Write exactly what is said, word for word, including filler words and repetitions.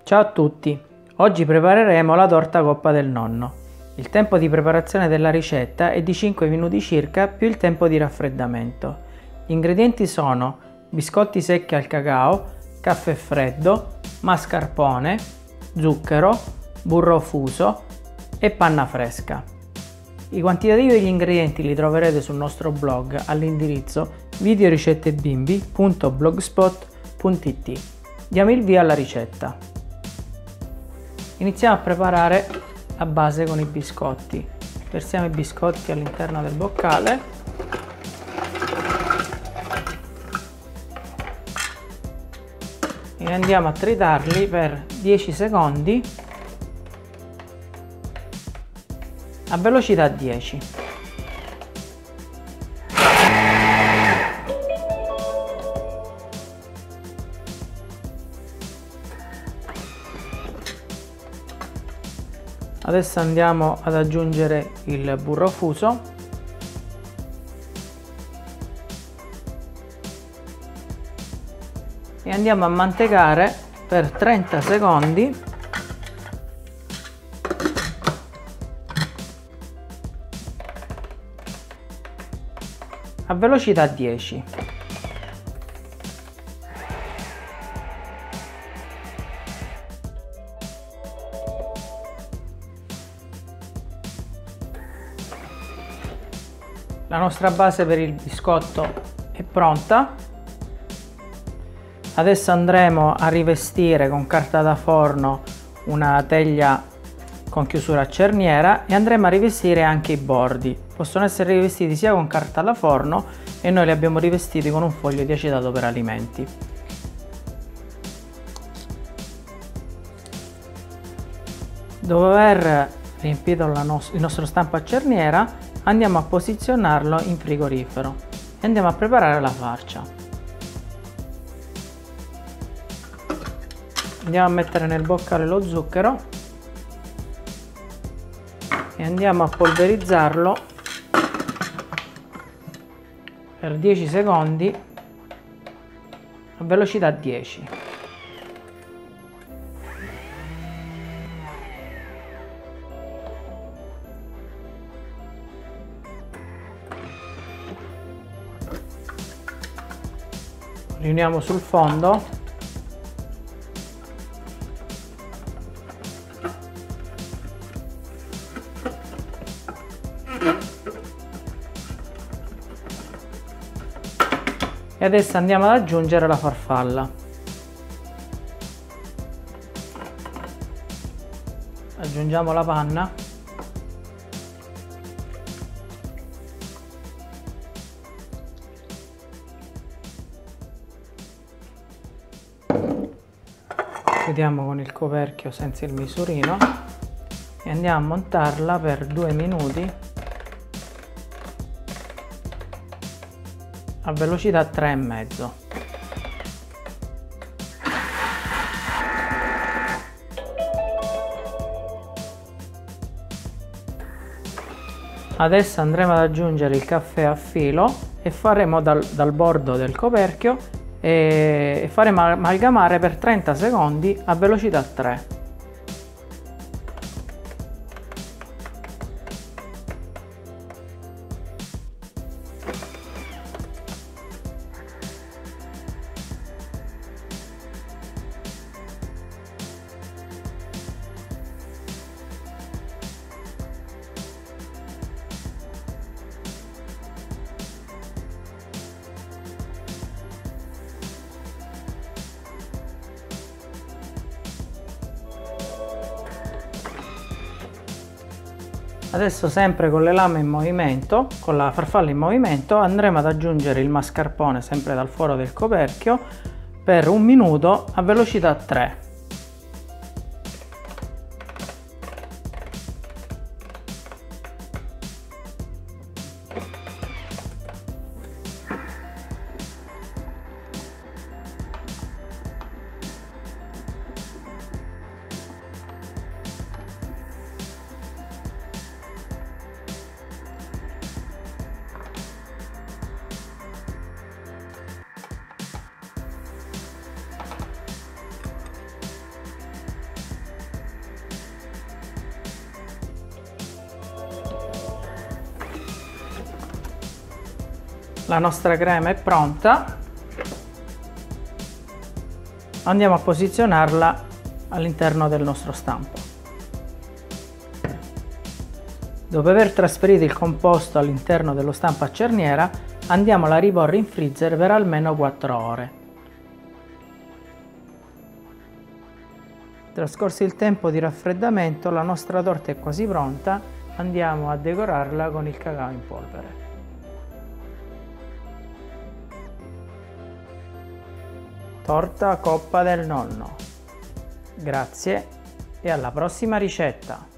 Ciao a tutti! Oggi prepareremo la torta coppa del nonno. Il tempo di preparazione della ricetta è di cinque minuti circa più il tempo di raffreddamento. Gli ingredienti sono biscotti secchi al cacao, caffè freddo, mascarpone, zucchero, burro fuso e panna fresca. I quantitativi degli ingredienti li troverete sul nostro blog all'indirizzo videoricettebimbi punto blogspot punto it. Diamo il via alla ricetta. Iniziamo a preparare la base con i biscotti. Versiamo i biscotti all'interno del boccale. E andiamo a tritarli per dieci secondi a velocità dieci. Adesso andiamo ad aggiungere il burro fuso e andiamo a mantecare per trenta secondi a velocità dieci. La nostra base per il biscotto è pronta. Adesso andremo a rivestire con carta da forno una teglia con chiusura a cerniera e andremo a rivestire anche i bordi. Possono essere rivestiti sia con carta da forno e noi li abbiamo rivestiti con un foglio di acetato per alimenti. Dopo aver riempito la nos- il nostro stampo a cerniera, andiamo a posizionarlo in frigorifero e andiamo a preparare la farcia. Andiamo a mettere nel boccale lo zucchero e andiamo a polverizzarlo per dieci secondi a velocità dieci. Riuniamo sul fondo e adesso andiamo ad aggiungere la farfalla. Aggiungiamo la panna. Chiudiamo con il coperchio senza il misurino e andiamo a montarla per due minuti a velocità tre e mezzo. Adesso andremo ad aggiungere il caffè a filo e faremo dal, dal bordo del coperchio e faremo amalgamare per trenta secondi a velocità tre. Adesso, sempre con le lame in movimento, con la farfalla in movimento, andremo ad aggiungere il mascarpone sempre dal foro del coperchio per un minuto a velocità tre. La nostra crema è pronta. Andiamo a posizionarla all'interno del nostro stampo. Dopo aver trasferito il composto all'interno dello stampo a cerniera, andiamo a riporre in freezer per almeno quattro ore. Trascorso il tempo di raffreddamento, la nostra torta è quasi pronta. Andiamo a decorarla con il cacao in polvere. Torta Coppa del Nonno. Grazie e alla prossima ricetta!